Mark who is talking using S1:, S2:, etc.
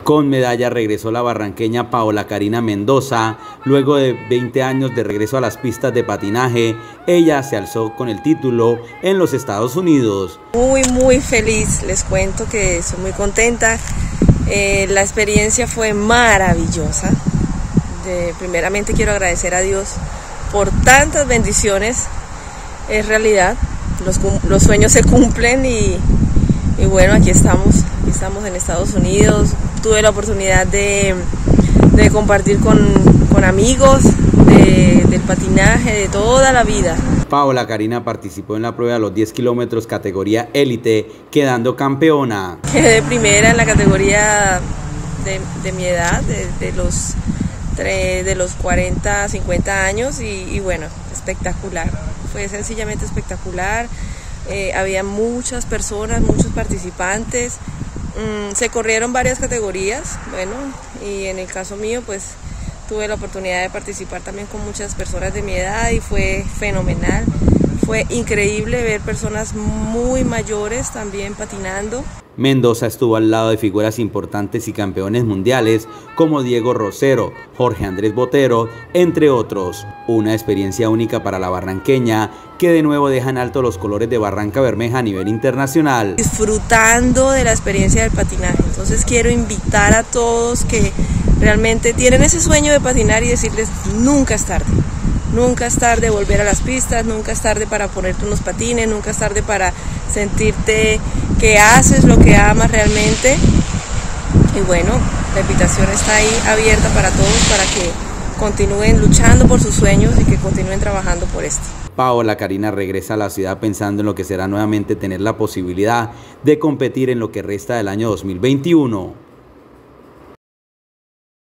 S1: Con medalla regresó la barranqueña Paola Karina Mendoza. Luego de 20 años de regreso a las pistas de patinaje, ella se alzó con el título en los Estados Unidos.
S2: Muy feliz, les cuento que soy muy contenta. La experiencia fue maravillosa. Primeramente quiero agradecer a Dios por tantas bendiciones. Es realidad, los sueños se cumplen y bueno, aquí estamos en Estados Unidos. Tuve la oportunidad de compartir con amigos del patinaje de toda la vida.
S1: Paola Karina participó en la prueba de los 10 kilómetros categoría élite, quedando campeona.
S2: Quedé primera en la categoría de mi edad, de los 40 a 50 años y bueno, espectacular. Fue sencillamente espectacular. Había muchas personas, muchos participantes. Se corrieron varias categorías, bueno, y en el caso mío pues tuve la oportunidad de participar también con muchas personas de mi edad y fue fenomenal. Fue increíble ver personas muy mayores también patinando.
S1: Mendoza estuvo al lado de figuras importantes y campeones mundiales como Diego Rosero, Jorge Andrés Botero, entre otros. Una experiencia única para la barranqueña que de nuevo deja en alto los colores de Barranca Bermeja a nivel internacional.
S2: Disfrutando de la experiencia del patinaje, entonces quiero invitar a todos que realmente tienen ese sueño de patinar y decirles nunca es tarde. Nunca es tarde volver a las pistas, nunca es tarde para ponerte unos patines, nunca es tarde para sentirte que haces lo que amas realmente. Y bueno, la invitación está ahí abierta para todos para que continúen luchando por sus sueños y que continúen trabajando por esto.
S1: Paola Karina regresa a la ciudad pensando en lo que será nuevamente tener la posibilidad de competir en lo que resta del año 2021.